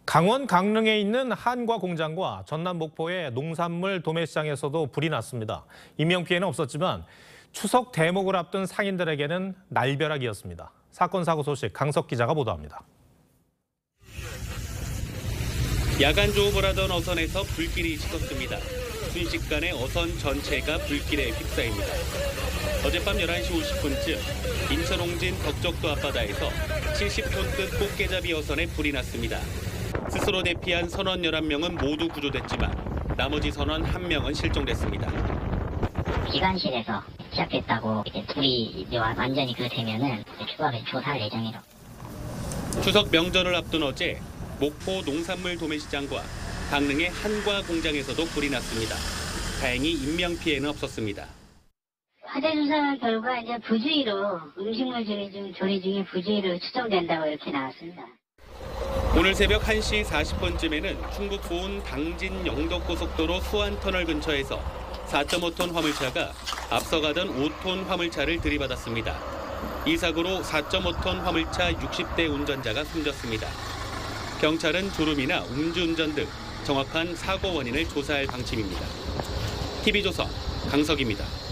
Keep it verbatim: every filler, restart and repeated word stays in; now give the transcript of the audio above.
강원 강릉에 있는 한과 공장과 전남 목포의 농산물 도매시장에서도 불이 났습니다. 인명피해는 없었지만 추석 대목을 앞둔 상인들에게는 날벼락이었습니다. 사건 사고 소식 강석 기자가 보도합니다. 야간 조업을 하던 어선에서 불길이 치솟습니다. 순식간에 어선 전체가 불길에 휩싸입니다. 어젯밤 열한 시 오십 분쯤 인천 홍진 덕적도 앞바다에서 칠십 톤급 꽃게잡이 어선에 불이 났습니다. 스스로 대피한 선원 열한 명은 모두 구조됐지만 나머지 선원 한 명은 실종됐습니다. 기관실에서 시작됐다고 이제 불이 이제 완전히 그 되면은 추가로 조사할 예정이라고. 추석 명절을 앞둔 어제 목포 농산물 도매시장과 강릉의 한과 공장에서도 불이 났습니다. 다행히 인명 피해는 없었습니다. 화재 조사 결과 이제 부주의로 음식물 조리 중 조리 중에 부주의로 추정된다고 이렇게 나왔습니다. 오늘 새벽 한 시 사십 분쯤에는 충북 보은 당진 영덕고속도로 수안터널 근처에서 사 점 오 톤 화물차가 앞서 가던 오 톤 화물차를 들이받았습니다. 이 사고로 사 점 오 톤 화물차 육십 대 운전자가 숨졌습니다. 경찰은 졸음이나 음주운전 등 정확한 사고 원인을 조사할 방침입니다. 티비조선 강석입니다.